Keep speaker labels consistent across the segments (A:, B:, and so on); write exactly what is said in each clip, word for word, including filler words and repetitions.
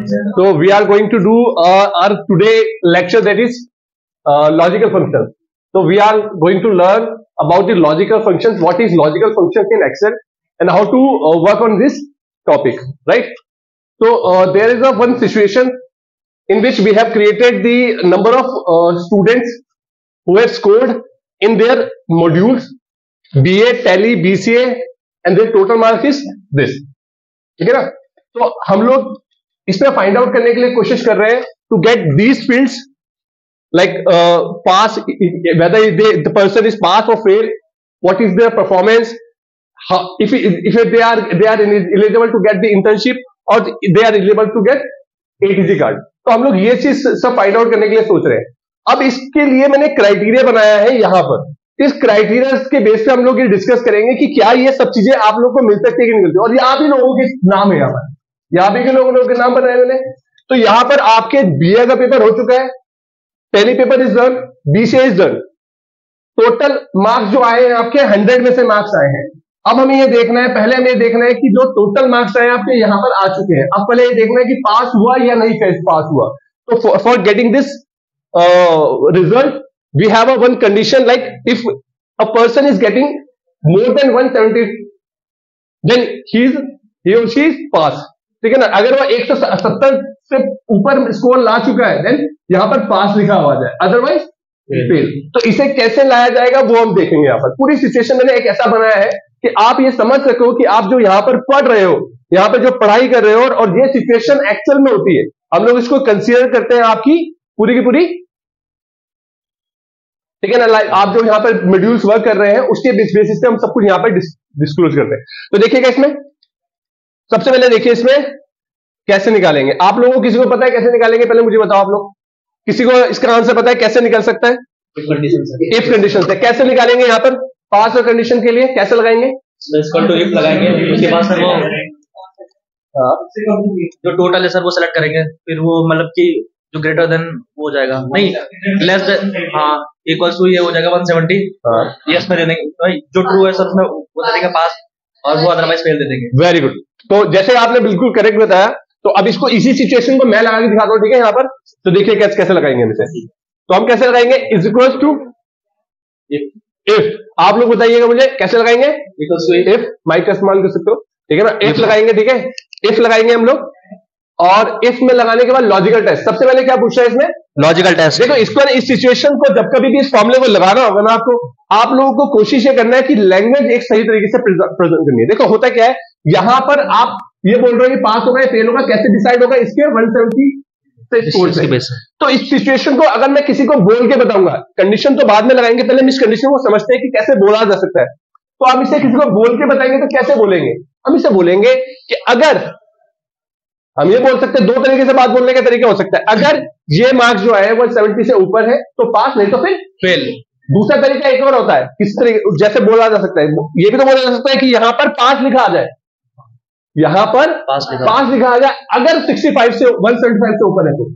A: So we are going to do uh, our today lecture, that is uh, logical functions. So we are going to learn about the logical functions, what is logical functions in Excel, and how to uh, work on this topic, right? So uh, there is a one situation in which we have created the number of uh, students who have scored in their modules B A, Tally, B C A, and their total mark is this. ठीक है ना? तो हम लोग इसमें find out करने के लिए कोशिश कर रहे हैं to get these fields like pass, whether the person is pass और fail, what is their performance, if if they are they are eligible to get the internship और they are eligible to get ATC card. तो हम लोग ये चीज सब find out करने के लिए सोच रहे हैं. अब इसके लिए मैंने क्राइटेरिया बनाया है यहां पर. इस क्राइटेरिया के बेस पे हम लोग ये डिस्कस करेंगे कि क्या ये सब चीजें आप लोग को मिल सकती है कि नहीं मिलती. और यहाँ भी लोगों के नाम है, यहाँ पर यहाँ भी के लोगों लोगों के नाम बनाए मैंने. तो यहाँ पर आपके बीए का पेपर हो चुका है, tally paper is done, BCA is done. Total marks जो आए हैं आपके हंड्रेड में से मार्क्स आए हैं. अब हमें ये देखना है, पहले हमें ये देखना है कि जो टोटल मार्क्स आए आपके यहाँ पर आ चुके हैं. अब पहले ये देखना है कि पास हुआ या नहीं पास हुआ. तो for getting this result we have a one condition, like if a person is getting more than one seventy, then he is he or she is pass. ठीक है ना? अगर वो एक सौ सत्तर से ऊपर स्कोर ला चुका है देन यहां पर पास लिखा हुआ जाए, अदरवाइज फेल. तो इसे कैसे लाया जाएगा वो हम देखेंगे. यहां पर पूरी सिचुएशन मैंने एक ऐसा बनाया है कि आप ये समझ सको कि आप जो यहां पर पढ़ रहे हो, यहां पर जो पढ़ाई कर रहे हो, और ये सिचुएशन एक्चुअल में होती है. हम लोग इसको कंसीडर करते हैं आपकी पूरी की पूरी, ठीक है ना? लाइक आप जो यहाँ पर मॉड्यूल्स वर्क कर रहे हैं उसके बेसिस पे हम सब कुछ यहाँ पर डिस्क्लोज करते हैं. तो देखिएगा इसमें सबसे पहले देखिए इसमें कैसे निकालेंगे. आप लोगों को किसी को पता है कैसे निकालेंगे? पहले मुझे बताओ. आप लोग किसी को इसका आंसर पता है कैसे निकल सकता है? इफ कंडीशन से कैसे निकालेंगे? यहाँ पर पास और कंडीशन के लिए कैसे लगाएंगे?
B: इफ लगाएंगे, उसके बाद सर वो जो टोटल है सर वो सेलेक्ट करेंगे, फिर वो मतलब कि जो ग्रेटर देन हो जाएगा, नहीं लेस देन, हाँ इक्वल्स टू ये हो जाएगा वन सेवेंटी. यस में दे देंगे. जो ट्रू है सर उसमें वो दे देंगे पास, और वो अदरवाइज फेल दे देंगे.
A: Very good. तो जैसे आपने बिल्कुल करेक्ट बताया, तो अब इसको इसी सिचुएशन को मैं लगा के दिखाता हूं. ठीक है? यहाँ पर तो देखिए कैसे कैसे लगाएंगे हम इसे. तो हम कैसे लगाएंगे? Is equals to if. आप लोग बताइएगा मुझे कैसे लगाएंगे.
B: इक्वल्स टू
A: इफ माइक का इस्तेमाल कर सकते हो. ठीक है ना? इफ लगाएंगे. ठीक है, इफ लगाएंगे हम लोग, और इफ में लगाने के बाद लॉजिकल टेस्ट. सबसे पहले क्या पूछा है इसमें?
B: Logical test.
A: देखो इसको, इस सिचुएशन को जब कभी भी इस फॉर्मूले को लगाना होगा ना आपको, आप लोगों को कोशिश ये करना है कि लैंग्वेज एक सही तरीके से प्रेजेंट करनी है. देखो होता क्या है, यहां पर आप ये बोल रहे हो कि पास होगा या फेल होगा, कैसे डिसाइड होगा? इसके वन सेवेंटी से स्कोर से. तो इस सिचुएशन को अगर मैं किसी को बोल के बताऊंगा, कंडीशन तो बाद में लगाएंगे, पहले हम इस कंडीशन को समझते हैं कि कैसे बोला जा सकता है. तो आप इसे किसी को बोल के बताएंगे तो कैसे बोलेंगे? हम इसे बोलेंगे कि अगर, हम ये बोल सकते हैं, दो तरीके से बात बोलने का तरीका हो सकता है. अगर ये मार्क्स जो है वो सत्तर से ऊपर है तो पास, नहीं तो फिर फेल. दूसरा तरीका एक और होता है, किस तरीके जैसे बोला जा सकता है, ये भी तो बोला जा सकता है कि यहां पर पास लिखा आ जाए, यहां पर पास लिखा, पास लिखा आ जाए अगर पैंसठ से एक सौ पचहत्तर से ऊपर है तो.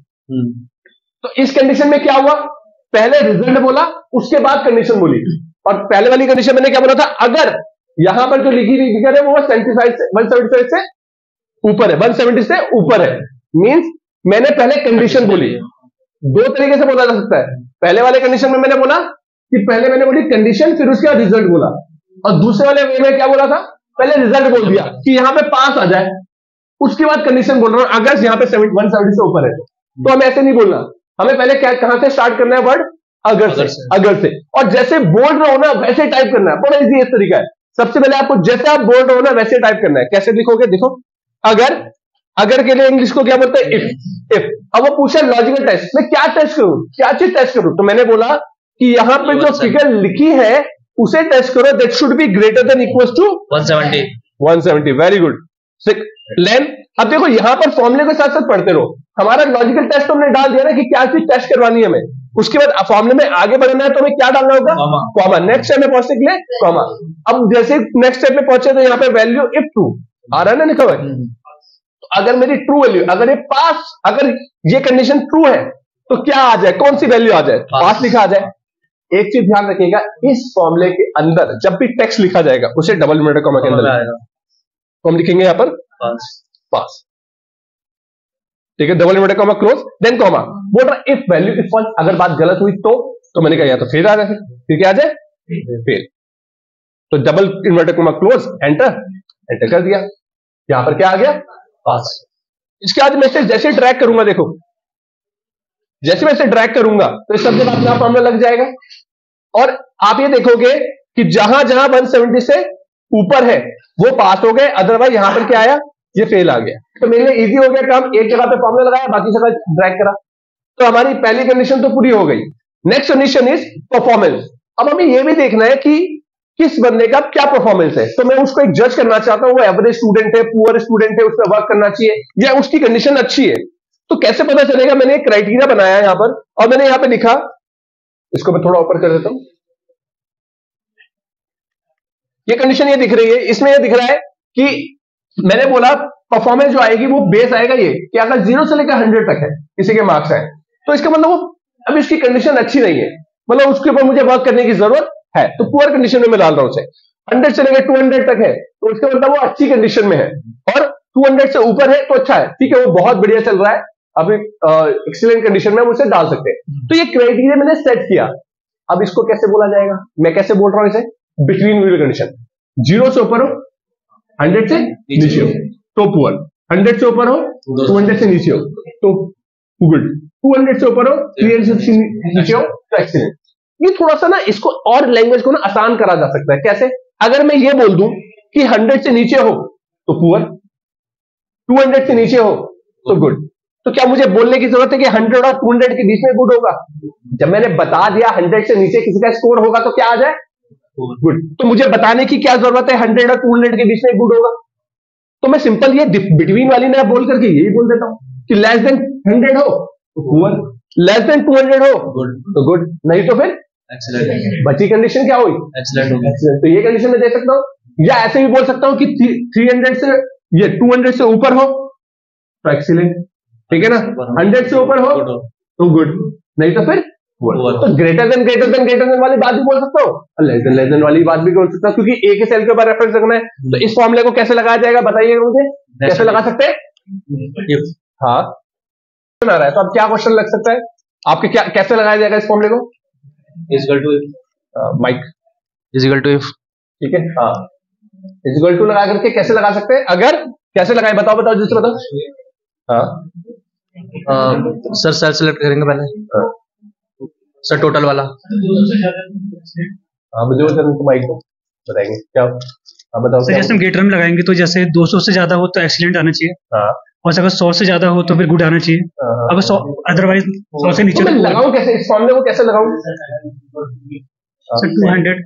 A: तो इस कंडीशन में क्या हुआ? पहले रिजल्ट बोला, उसके बाद कंडीशन बोली. और पहले वाली कंडीशन मैंने क्या बोला था? अगर यहां पर जो लिखी हुई फिगर है वो पचहत्तर से एक सौ पचहत्तर से ऊपर है, एक सौ सत्तर से ऊपर है, मींस मैंने पहले कंडीशन बोली. दो तरीके से बोला जा सकता है. पहले वाले कंडीशन में मैंने बोला कि पहले मैंने बोली कंडीशन, फिर उसके बाद रिजल्ट बोला. और दूसरे वाले वे में क्या बोला था? पहले रिजल्ट बोल दिया कि यहां पे पास आ जाए, उसके बाद कंडीशन बोल रहा हूं अगर यहां पे एक सौ सत्तर से ऊपर है. तो हमें ऐसे नहीं बोलना, हमें पहले क्या, कहां से स्टार्ट करना है? वर्ड अगर से, अगर से. और जैसे बोल रहा हो ना वैसे टाइप करना है. बड़ा इजी तरीका है. सबसे पहले आपको जैसे आप बोल रहे हो ना वैसे टाइप करना है. कैसे लिखोगे? देखो, अगर, अगर के लिए इंग्लिश को क्या बोलते हैं? इफ. इफ. अब वो पूछा लॉजिकल टेस्ट में क्या टेस्ट करूं, क्या चीज टेस्ट करूं? तो मैंने बोला कि यहां पे जो फिगर लिखी है उसे टेस्ट करो, that should be greater than equals to
B: one seventy.
A: One seventy. Very good. लेन, अब देखो यहां पर फॉर्मूले के साथ साथ पढ़ते रहो. हमारा लॉजिकल टेस्ट तो हमने डाल दिया ना कि क्या चीज टेस्ट करवानी है हमें. उसके बाद फॉर्मूले में आगे बढ़ना है तो हमें क्या डालना होगा? कॉमा. नेक्स्ट स्टेप में पहुंचने के लिए कॉमा. अब जैसे नेक्स्ट स्टेप में पहुंचे तो यहां पे वैल्यू इफ ट्रू आ रहा है ना लिखा हुआ है. अगर मेरी ट्रू वैल्यू, अगर ये पास, अगर ये कंडीशन ट्रू है तो क्या आ जाए? कौन सी वैल्यू आ जाए? पास लिखा आ जाए. एक चीज ध्यान रखिएगा, इस फॉर्मूले के अंदर जब भी टेक्स्ट लिखा जाएगा उसे डबल इन्वर्टेड कॉमा के अंदर आएगा. तो हम लिखेंगे यहां पर पास. पास. ठीक है, double inverted comma close, then comma, बोल रहा इफ वैल्यू इफ फॉल्स, अगर बात गलत हुई तो तो मैंने कहा या तो फिर आ जाए, फिर क्या आ जाए, फिर। तो double inverted comma close, enter, enter कर दिया, यहां पर क्या आ गया, पास। इसके बाद मैं इसे जैसे ड्रैग करूंगा, देखो जैसे मैं इसे ड्रैग करूंगा तो इस सब के बाद फॉर्मूला लग जाएगा, और आप ये देखोगे कि जहां जहां वन सेवेंटी से ऊपर है वो पास हो गए, अदरवाइज यहां पर क्या आया, ये फेल आ गया। तो मेरे लिए इजी हो गया काम, एक जगह पे फॉर्मूला लगाया, बाकी जगह ड्रैग करा, तो हमारी पहली कंडीशन तो पूरी हो गई। Next condition is performance. अब हमें यह भी देखना है कि किस बंदे का क्या परफॉर्मेंस है, तो मैं उसको एक जज करना चाहता हूं, वो एवरेज स्टूडेंट है, पुअर स्टूडेंट है, उसमें वर्क करना चाहिए, या उसकी कंडीशन अच्छी है। तो कैसे पता चलेगा, मैंने एक क्राइटेरिया बनाया यहां पर, और मैंने यहां पे लिखा, इसको मैं थोड़ा ऊपर कर देता हूं, ये कंडीशन ये दिख रही है, इसमें ये दिख रहा है कि मैंने बोला परफॉर्मेंस जो आएगी वो बेस आएगा ये कि अगर जीरो से लेकर हंड्रेड तक है किसी के मार्क्स आए, तो इसका मतलब वो अब इसकी कंडीशन अच्छी नहीं है, मतलब उसके ऊपर मुझे वर्क करने की जरूरत है, तो पुअर कंडीशन में मैं डाल रहा हूं उसे। हंड्रेड से लेकर टू हंड्रेड तक है तो इसका मतलब वो अच्छी कंडीशन में है, और टू हंड्रेड से ऊपर है तो अच्छा है, ठीक है, वो बहुत बढ़िया चल रहा है, अभी एक्सीलेंट कंडीशन में हम उसे डाल सकते हैं। तो ये क्राइटेरिया मैंने सेट किया। अब इसको कैसे बोला जाएगा, मैं कैसे बोल रहा हूं इसे, बिटवीन व्हील कंडीशन, जीरो से ऊपर हो, हंड्रेड से नीचे हो तो पुअर, हंड्रेड से ऊपर हो, टू हंड्रेड से नीचे हो तो गुड, टू हंड्रेड से ऊपर हो, थ्री हंड्रेड से नीचे हो तो एक्सीलेंट। ये थोड़ा सा ना इसको और लैंग्वेज को ना आसान करा जा सकता है। कैसे, अगर मैं ये बोल दूं कि हंड्रेड से नीचे हो तो पुअर, टू हंड्रेड से नीचे हो तो गुड, तो क्या मुझे बोलने की जरूरत है कि हंड्रेड और टू हंड्रेड के बीच में गुड होगा? जब मैंने बता दिया हंड्रेड से नीचे किसी का स्कोर होगा तो क्या आ जाए, गुड। तो मुझे बताने की क्या जरूरत है हंड्रेड और टू हंड्रेड के बीच में गुड होगा? तो मैं सिंपल ये बिटवीन वाली ना बोल करके यही बोल देता हूं कि लेस देन हंड्रेड हो तो poor, less than two hundred हो गुड तो गुड, नहीं तो फिर एक्सीलेंट। बची कंडीशन क्या हुई, एक्सीलेंट। तो ये कंडीशन मैं दे सकता हूं, या ऐसे भी बोल सकता हूं कि थ्री हंड्रेड से ये टू हंड्रेड से ऊपर हो तो एक्सीलेंट, ठीक है ना, हंड्रेड से ऊपर हो तो गुड, नहीं तो फिर तो greater than greater than greater than वाली बात भी बोल सकता हूँ, लेस देन लेस देन वाली बात भी बोल सकता हूँ, क्योंकि एक ही सेल के ऊपर रेफरेंस रखना है। तो इस फॉर्मूले को कैसे लगाया जाएगा बताइएगा मुझे, कैसे लगा सकते हैं? हाँ आ रहा है, तो अब क्या क्वेश्चन लग सकता है आपके, क्या कैसे लगाया जाएगा इस फॉर्मूले को? Equal to mike equal to if, ठीक है, हाँ इक्वल टू लगा करके कैसे लगा सकते हैं, अगर कैसे लगाए बताओ बताओ जिससे बताओ। हाँ सर सेल सेलेक्ट करेंगे पहले, हाँ सर टोटल वाला, हाँ मुझे माइक को बताएंगे क्या, हाँ बताओ
C: सर। जैसे हम ग्रेटर में लगाएंगे तो जैसे दो सौ से ज्यादा हो तो एक्सीलेंट आना चाहिए,
A: हाँ,
C: और अगर सौ से ज्यादा हो तो फिर गुड आना चाहिए,
A: हाँ,
C: अगर सौ अदरवाइज सौ से नीचे
A: तो मैं लगाऊं कैसे, इस फॉर्मूले को कैसे लगाऊं?
C: सर टू हंड्रेड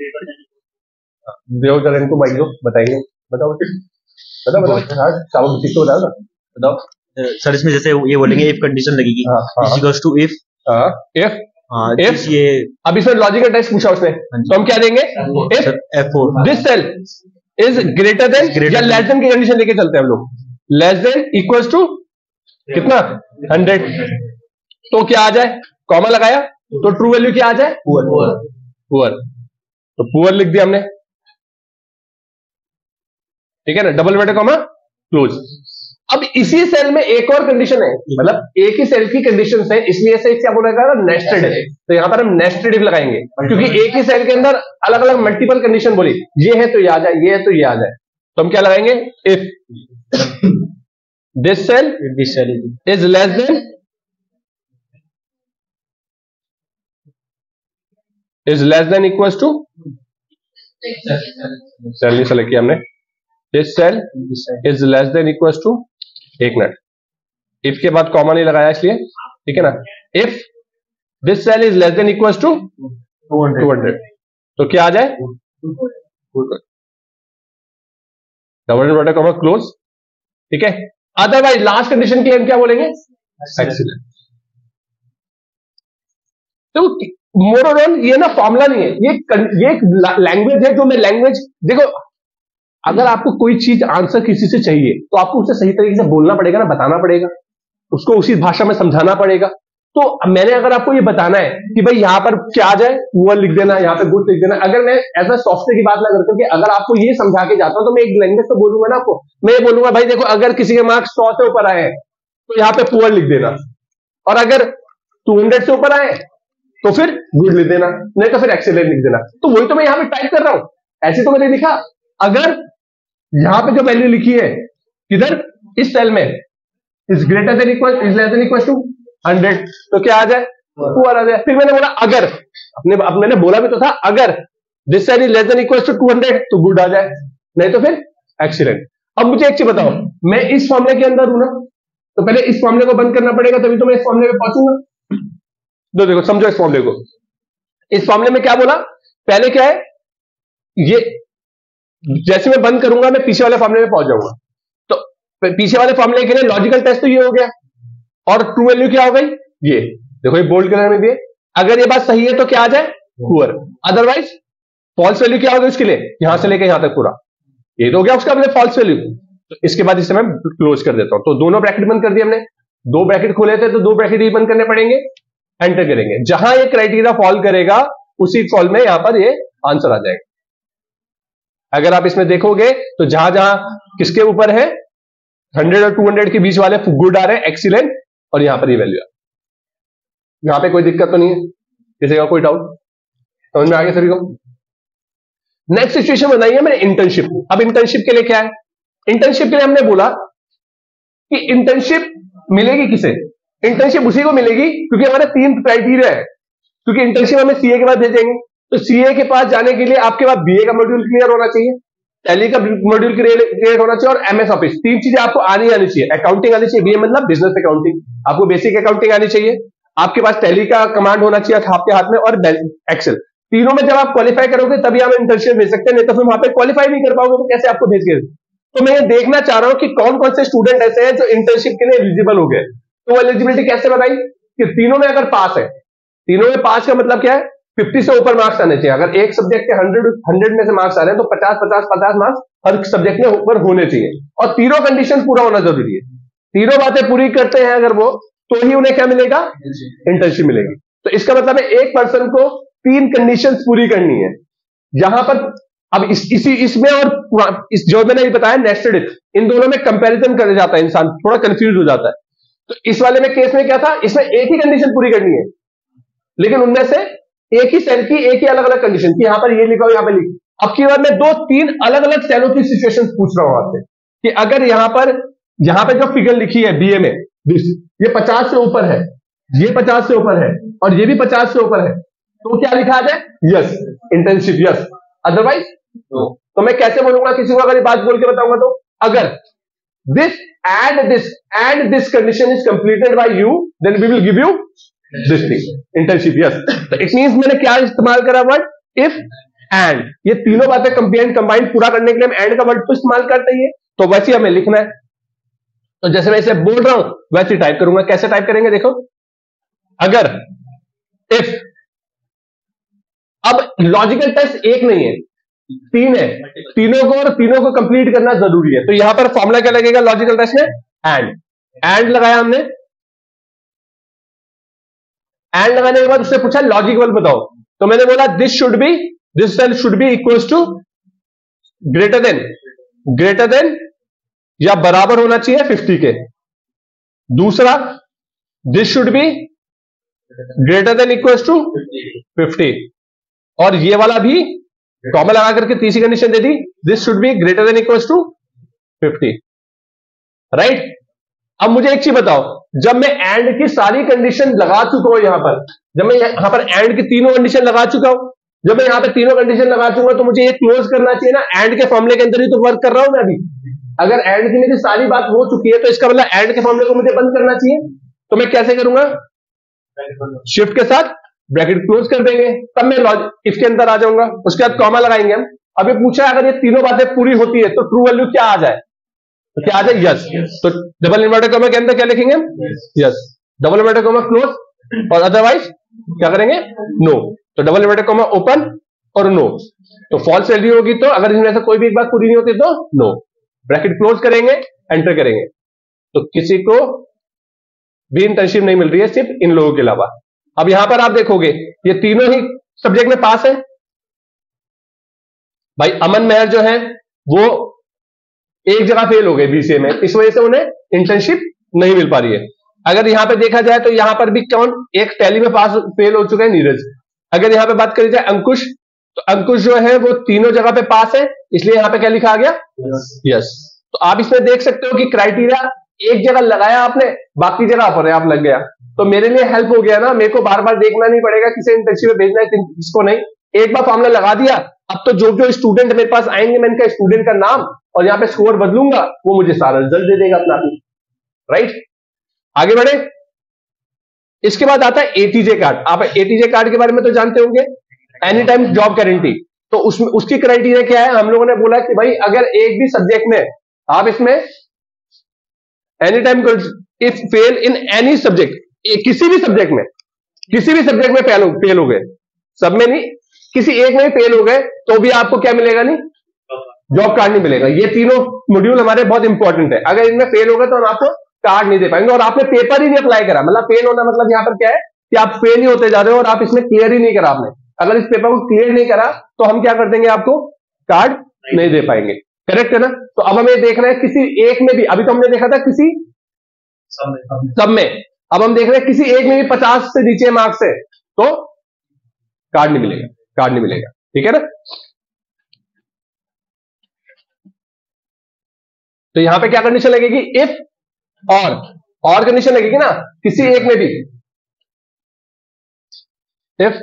A: देव जरा इनको माइक दो, बताइए, बताओ बताओ बताओ, हाँ चावल ठीक तो बताओ ना, बताओ
B: सर। इसमें जैसे ये बोलेंगे इफ कंडीशन लगेगी, इज इक्वल्स टू इफ,
A: हाँ इफ,
B: हाँ
A: इफ
B: ये
A: अब इसमें लॉजिकल टेस्ट पूछा उसने, तो हम क्या देंगे, if
B: F four
A: this cell is greater than या लेस देन की कंडीशन लेके चलते हैं हम लोग, लेस देन इक्वल्स टू कितना हंड्रेड, तो क्या आ जाए, कॉमा लगाया तो ट्रू वैल्यू क्या आ जाए, पुअर, पुअर, तो पुअर लिख दिया हमने, ठीक है ना, डबल इन्वर्टेड कॉमा क्लोज। अब इसी सेल में एक और कंडीशन है, मतलब एक ही सेल की कंडीशन है, इसलिए इसे क्या बोलेगा, नेस्टेड है, तो यहां पर हम नेस्टेड इफ लगाएंगे, क्योंकि एक ही सेल के अंदर अलग अलग मल्टीपल कंडीशन बोली, ये है तो ये आ जाए, ये है तो ये आ जाए, तो हम क्या लगाएंगे, if this cell is less than is less than equals to, cell नहीं सेलेक्ट किया हमने, this cell is less than equals to, एक मिनट, इफ के बाद कॉमा नहीं लगाया इसलिए, ठीक है ना, if this cell is less than equals to two hundred, तो क्या आ जाए, डबल इन्वर्टेड कॉमा क्लोज, ठीक है। अदरवाइज लास्ट कंडीशन के लिए हम क्या बोलेंगे, एक्सीलेंट। तो मोरल ये ना फॉर्मूला नहीं है, ये ये एक लैंग्वेज है, जो मैं लैंग्वेज देखो, अगर आपको कोई चीज आंसर किसी से चाहिए तो आपको उसे सही तरीके से बोलना पड़ेगा ना, बताना पड़ेगा, उसको उसी भाषा में समझाना पड़ेगा। तो मैंने अगर आपको ये बताना है कि भाई यहां पर क्या आ जाए, पुअर लिख देना, यहां पे गुड लिख देना, अगर मैं एज अ सॉफ्टवेयर की बात ना करता कि अगर आपको ये समझा के जाता हूं तो मैं एक लैंग्वेज तो बोलूंगा ना आपको, मैं ये बोलूंगा भाई देखो अगर किसी के मार्क्स सौ से ऊपर आए हैं तो यहां पे पुअर लिख देना, और अगर टू हंड्रेड से ऊपर आए तो फिर गुड लिख देना, नहीं तो फिर एक्सीलेंट लिख देना। तो वही तो मैं यहां पे टाइप कर रहा हूं, ऐसे तो मैंने लिखा। अगर यहां पे जो वैल्यू लिखी है किधर, इस सेल में, is greater than equal is less than equal to hundred, तो क्या आ जाए, पुअर आ जाए। फिर मैंने बोला अगर, अपने अब मैंने बोला भी तो था, अगर this cell is less than equal to two hundred तो गुड आ जाए, नहीं तो फिर एक्सीलेंट। अब मुझे एक चीज बताओ, मैं इस फॉर्मूले के अंदर हूं ना, तो पहले इस फॉर्मूले को बंद करना पड़ेगा, तभी तो मैं इस फॉर्मूले में पहुंचूंगा। तो देखो समझो इस फॉर्मूले को, इस फॉर्मूले में क्या बोला, पहले क्या है, ये जैसे मैं बंद करूंगा मैं पीछे वाले फॉर्मूले में पहुंच जाऊंगा। तो पीछे वाले फॉर्मूले के लिए लॉजिकल टेस्ट तो ये हो गया, और ट्रू वैल्यू क्या हो गई, ये देखो, ये बोल्ड कलर में दिए। अगर ये बात सही है तो क्या आ जाए, पुअर, अदरवाइज फॉल्स वैल्यू क्या होगी उसके लिए, यहां से लेकर यहां तक पूरा, ये तो हो गया उसका अपने फॉल्स वैल्यू। तो इसके बाद इसे मैं क्लोज कर देता हूं, तो दोनों ब्रैकेट बंद कर दिए हमने, दो ब्रैकेट खोले थे तो दो ब्रैकेट ही बंद करने पड़ेंगे, एंटर करेंगे, जहां ये क्राइटेरिया फॉल करेगा उसी कॉल में यहां पर ये आंसर आ जाएगा। अगर आप इसमें देखोगे तो जहां जहां किसके ऊपर है, हंड्रेड और टू हंड्रेड के बीच वाले गुड आ रहे हैं, एक्सीलेंट, और यहां पर ये वैल्यू है। यहां पे कोई दिक्कत तो नहीं है, किसी का कोई डाउट, समझ में आ गया सभी को। नेक्स्ट सिचुएशन बनाई है मैंने इंटर्नशिप। अब इंटर्नशिप के लिए क्या है, इंटर्नशिप के लिए हमने बोला कि इंटर्नशिप मिलेगी किसे, इंटर्नशिप उसी को मिलेगी क्योंकि हमारे तीन क्राइटेरिया है, क्योंकि इंटर्नशिप हमें सीए के बाद भेजेंगे, तो सीए के पास जाने के लिए आपके पास बीए का मॉड्यूल क्लियर होना चाहिए, टैली का मॉड्यूल क्लियर होना चाहिए, और एमएस ऑफिस, तीन चीजें आपको आनी आनी चाहिए। अकाउंटिंग आनी चाहिए, बीए मतलब बिजनेस अकाउंटिंग, आपको बेसिक अकाउंटिंग आनी चाहिए, आपके पास टैली का कमांड होना चाहिए आपके हाथ में, और एक्सेल। तीनों में जब आप क्वालिफाई करोगे तभी आप इंटर्नशिप भेज सकते हैं, नहीं तो फिर वहां पे क्वालिफाई नहीं कर पाओगे तो कैसे आपको भेज के। तो मैं ये देखना चाह रहा हूं कि कौन कौन से स्टूडेंट ऐसे हैं जो इंटर्नशिप के लिए एलिजिबल हो गए। तो वो एलिजिबिलिटी कैसे बनाई कि तीनों में अगर पास है, तीनों में पास का मतलब क्या है, फिफ्टी से ऊपर मार्क्स आने चाहिए। अगर एक सब्जेक्ट के हंड्रेड हंड्रेड में से मार्क्स आ रहे हैं तो पचास पचास पचास मार्क्स हर सब्जेक्ट में ऊपर होने चाहिए, और तीनों कंडीशन पूरा होना जरूरी है। तीनों बातें पूरी करते हैं अगर वो, तो ही उन्हें क्या मिलेगा, इंटर्नशिप मिलेगी। तो इसका मतलब है एक पर्सन को तीन कंडीशंस पूरी करनी है। यहां पर अब इस, इसी इसमें और इस जो मैंने ये बताया नेस्टेड इफ, इन दोनों में कंपैरिजन कर जाता है इंसान, थोड़ा कंफ्यूज हो जाता है। तो इस वाले में केस में क्या था, इसमें एक ही कंडीशन पूरी करनी है, लेकिन उनमें से एक ही सेल की एक ही अलग अलग कंडीशन की, यहां पर ये लिखा हो यहां पर लिखा। अब की बार मैं दो तीन अलग अलग सेलों की सिचुएशन पूछ रहा हूं आपसे कि अगर यहां पर यहां पर जो फिगर लिखी है बीए में, ये पचास से ऊपर है, ये पचास से ऊपर है, और ये भी पचास से ऊपर है, तो क्या लिखा जाए, yes internship, yes, otherwise no. तो मैं कैसे बोलूंगा किसी को, अगर ये बात बोल के बताऊंगा तो, अगर this and this and this condition is completed by you then we will give you this thing, internship, yes. तो इट मींस मैंने क्या इस्तेमाल करा, वर्ड इफ एंड, ये तीनों बातें कंबाइन कंबाइन पूरा करने के लिए हम एंड का वर्ड तो इस्तेमाल करते ही, तो वैसे हमें लिखना है। तो जैसे मैं इसे बोल रहा हूं वैसे टाइप करूंगा। कैसे टाइप करेंगे देखो, अगर इफ, अब लॉजिकल टेस्ट एक नहीं है, तीन है, तीनों को और तीनों को कंप्लीट करना जरूरी है। तो यहां पर फॉर्मूला क्या लगेगा लॉजिकल टेस्ट में, एंड, एंड लगाया हमने, एंड लगाने के बाद उससे पूछा लॉजिकल बताओ, तो मैंने बोला this should be, this cell should be equals to greater than, greater than या बराबर होना चाहिए फिफ्टी के। दूसरा, this should be greater than equals to fifty, और ये वाला भी कॉमा लगा करके तीसरी कंडीशन दे दी, this should be greater than equals to fifty, right. अब मुझे एक चीज बताओ, जब मैं एंड की सारी कंडीशन लगा चुका हूं यहां पर, जब मैं यहां पर एंड की तीनों कंडीशन लगा चुका हूं, जब मैं यहां पर तीनों कंडीशन लगा चुका हूं, तो मुझे ये क्लोज करना चाहिए ना, एंड के फॉर्मूले के अंदर ही तो वर्क कर रहा हूं मैं अभी। अगर एंड की मेरी सारी बात हो चुकी है तो इसका मतलब एंड के फॉर्मूले को मुझे बंद करना चाहिए। तो मैं कैसे करूंगा, शिफ्ट के साथ ब्रैकेट क्लोज कर देंगे, तब मैं लॉजिक इफ के अंदर आ जाऊंगा, उसके बाद कॉमा लगाएंगे हम। अभी पूछा अगर ये तीनों बातें पूरी होती है तो ट्रू वैल्यू क्या आ जाए, तो क्या आ जाए, यस। तो डबल इन्वर्टेड कॉमा के अंदर क्या लिखेंगे, yes, double inverted comma close, और अदरवाइज क्या करेंगे, नो। तो डबल इन्वर्टेड कॉमा ओपन और नो, तो फॉल्स वैल्यू होगी, तो अगर इनमें से कोई भी एक बात पूरी नहीं होती तो नो, ब्रैकेट क्लोज करेंगे, एंटर करेंगे। तो किसी को भी इंटर्नशिप नहीं मिल रही है सिर्फ इन लोगों के अलावा। अब यहां पर आप देखोगे ये तीनों ही सब्जेक्ट में पास है। भाई अमन मेहर जो है वो एक जगह फेल हो गए बीसीए में, इस वजह से उन्हें इंटर्नशिप नहीं मिल पा रही है। अगर यहां पे देखा जाए तो यहां पर भी कौन एक टैली में पास फेल हो चुका है, नीरज। अगर यहां पे बात करी जाए अंकुश, तो अंकुश जो है वो तीनों जगह पे पास है, इसलिए यहां पे क्या लिखा आ गया, यस। तो आप इसमें देख सकते हो कि क्राइटेरिया एक जगह लगाया आपने, बाकी जगह पर आप लग गया, तो मेरे लिए हेल्प हो गया ना, मेरे को बार बार देखना नहीं पड़ेगा किसे इंटर्नशिप में भेजना है किसको नहीं, एक बार फॉर्मूला लगा दिया। अब तो जो जो स्टूडेंट मेरे पास आएंगे मैं इनका स्टूडेंट का नाम और यहाँ पे स्कोर बदलूंगा, वो मुझे सारा रिजल्ट दे देगा अपना, राइट। आगे बढ़े, इसके बाद आता है एटीजे कार्ड। आप एटीजे कार्ड के बारे में तो जानते होंगे, एनी टाइम जॉब गारंटी। तो उसमें उसकी क्राइटेरिया क्या है, हम लोगों ने बोला कि भाई अगर एक भी सब्जेक्ट में आप इसमें any time if fail in any subject, किसी भी सब्जेक्ट में किसी भी सब्जेक्ट में फेल हो फेल हो गए, सब में नहीं, किसी एक में फेल हो गए, तो भी आपको क्या मिलेगा, नहीं जॉब कार्ड नहीं मिलेगा। ये तीनों मॉड्यूल हमारे बहुत इंपॉर्टेंट है, अगर इनमें फेल हो गए तो हम आपको कार्ड नहीं दे पाएंगे। और आपने पेपर ही नहीं अप्लाई करा, मतलब फेल होना मतलब यहां पर क्या है कि आप फेल ही होते जा रहे हो और आप इसमें क्लियर ही नहीं करा आपने। अगर इस पेपर को क्लियर नहीं करा तो हम क्या कर देंगे, आपको कार्ड नहीं दे पाएंगे, करेक्ट है ना। तो अब हमें देखना है किसी एक में भी, अभी तो हमने देखा था किसी सब में, अब हम देख रहे हैं किसी एक में भी पचास से नीचे मार्क्स है तो कार्ड नहीं मिलेगा, कार्ड नहीं मिलेगा, ठीक है ना। तो यहां पे क्या कंडीशन लगेगी, इफ और और कंडीशन लगेगी ना, किसी एक में भी इफ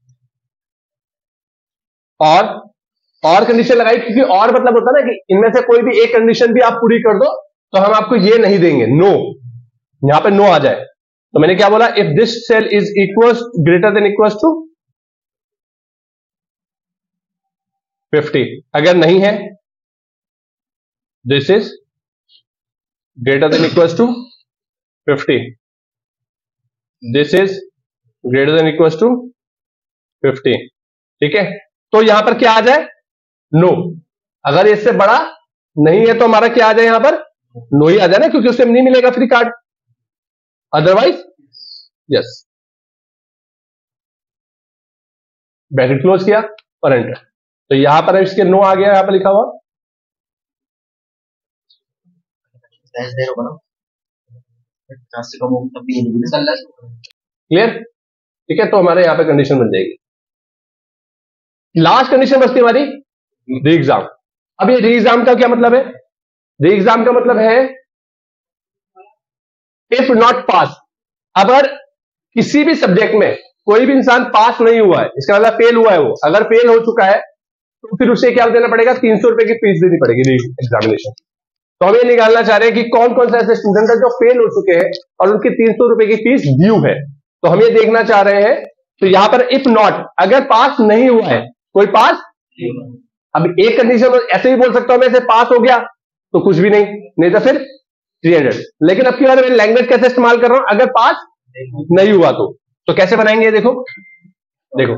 A: और और कंडीशन लगाई, क्योंकि और मतलब होता है ना कि इनमें से कोई भी एक कंडीशन भी आप पूरी कर दो तो हम आपको ये नहीं देंगे, नो, यहां पे नो आ जाए। तो मैंने क्या बोला, if this cell is equal greater than equal to fifty, अगर नहीं है this is greater than equal to fifty, this is greater than equal to fifty, ठीक है। तो यहां पर क्या आ जाए, नो। अगर इससे बड़ा नहीं है तो हमारा क्या आ जाए, यहां पर नो ही आ जाए ना, क्योंकि उससे नहीं मिलेगा free card, otherwise yes. Bracket close किया और एंटर, तो यहां पर इसके नो आ गया, यहां पर लिखा हुआ क्लियर, ठीक है। तो हमारे यहां पे कंडीशन बन जाएगी। लास्ट कंडीशन बचती है हमारी री एग्जाम। अब ये री एग्जाम का क्या मतलब है, री एग्जाम का मतलब है इफ नॉट पास, अगर किसी भी सब्जेक्ट में कोई भी इंसान पास नहीं हुआ है, इसका मतलब फेल हुआ है, वो अगर फेल हो चुका है तो फिर उसे क्या देना पड़ेगा, तीन सौ रुपए की फीस देनी पड़ेगी री एग्जामिनेशन। तो हम ये निकालना चाह रहे हैं कि कौन कौन से ऐसे स्टूडेंट है जो फेल हो चुके हैं और उनकी तीन सौ रुपए की फीस ड्यू है, तो हम ये देखना चाह रहे हैं। तो यहां पर इफ नॉट, अगर पास नहीं हुआ है, कोई पास, अब एक कंडीशन ऐसे ही बोल सकता हूं मैं, से पास हो गया तो कुछ भी नहीं, नहीं तो फिर थ्री हंड्रेड। लेकिन अब की बार मैं लैंग्वेज कैसे इस्तेमाल कर रहा हूं, अगर पास नहीं हुआ तो तो कैसे बनाएंगे, देखो देखो,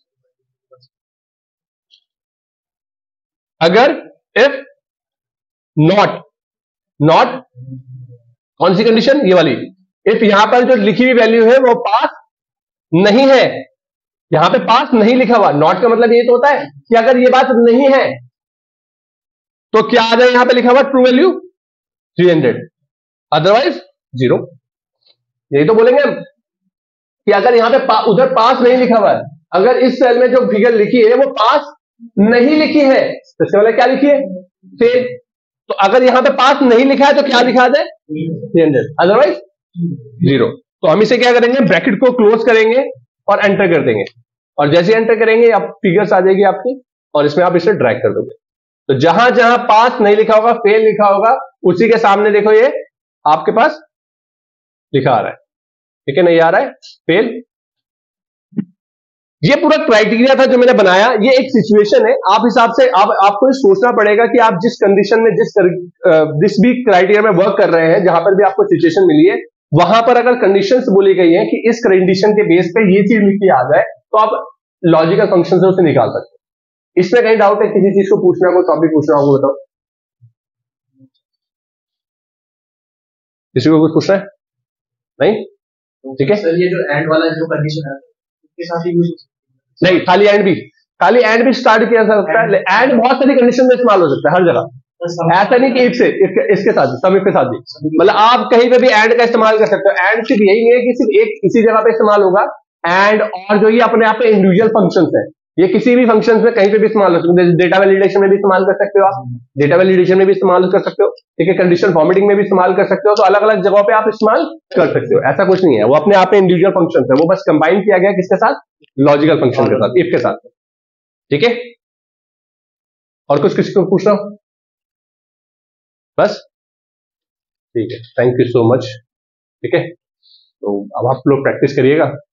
A: अगर इफ नॉट, नॉट कौन सी कंडीशन, ये वाली, इफ यहां पर जो लिखी हुई वैल्यू है वो पास नहीं है, यहां पे पास नहीं लिखा हुआ, नॉट का मतलब ये तो होता है कि अगर ये बात नहीं है तो क्या आ जाए, यहां पे लिखा हुआ true value three hundred, otherwise zero. यही तो बोलेंगे हम कि अगर यहां पे पा, उधर पास नहीं लिखा हुआ है, अगर इस सेल में जो फिगर लिखी है वो पास नहीं लिखी है तो इसके वाले क्या लिखी है, फेल। तो अगर यहां पे पास नहीं लिखा है तो क्या लिखा जाए, थ्री हंड्रेड, अदरवाइज जीरो। तो हम इसे क्या करेंगे, ब्रैकेट को क्लोज करेंगे और एंटर कर देंगे, और जैसे एंटर करेंगे आप फिगर्स आ जाएगी आपकी, और इसमें आप इसे ड्रैग कर दोगे। तो जहां जहां पास नहीं लिखा होगा, फेल लिखा होगा, उसी के सामने देखो ये आपके पास लिखा आ रहा है, ठीक है, नहीं आ रहा है फेल। ये पूरा क्राइटेरिया था जो मैंने बनाया, ये एक सिचुएशन है, आप हिसाब से आप आपको ये सोचना पड़ेगा कि आप जिस कंडीशन में, जिस जिस भी क्राइटेरिया में वर्क कर रहे हैं, जहां पर भी आपको सिचुएशन मिली है, वहां पर अगर कंडीशंस बोली गई हैं कि इस कंडीशन के बेस पे ये चीज लिखी आ जाए, तो आप लॉजिकल फंक्शन से उसे निकाल सकते हैं। इसमें कहीं डाउट है, किसी चीज को पूछना, कोई टॉपिक पूछना होगा बताओ, किसी को कुछ पूछना है, नहीं, ठीक है
B: सर। ये जो एंड वाला जो कंडीशन है उसके साथ ही यूज
A: नहीं, खाली एंड भी, खाली एंड भी स्टार्ट किया जा सकता है, एंड बहुत सारी कंडीशन में इस्तेमाल हो सकता है हर जगह, ऐसा नहीं कि if से इसके, इसके साथ सम if के साथ भी, मतलब आप कहीं पे भी एंड का इस्तेमाल कर सकते हो। एंड सिर्फ यही नहीं है कि सिर्फ एक इसी जगह पे इस्तेमाल होगा, एंड और जो ये अपने आप में इंडिविजुअल फंक्शंस है, ये किसी भी फंक्शंस में कहीं पे भी इस्तेमाल हो सकते हो। डेटा वैलिडेशन में भी इस्तेमाल कर सकते हो आप, डेटा वैलिडेशन में भी इस्तेमाल कर सकते हो, ठीक है, कंडीशन फॉर्मेटिंग में भी इस्तेमाल कर सकते हो। तो अलग अलग जगहों पे आप इस्तेमाल कर सकते हो, ऐसा कुछ नहीं है। वो अपने आप में इंडिविजुअल फंक्शंस है, वो बस कंबाइन किया गया किसके साथ, लॉजिकल फंक्शन के साथ, इफ के साथ, ठीक है। और कुछ किसी को पूछना हो? बस ठीक है, थैंक यू सो मच, ठीक है। तो अब आप लोग प्रैक्टिस करिएगा।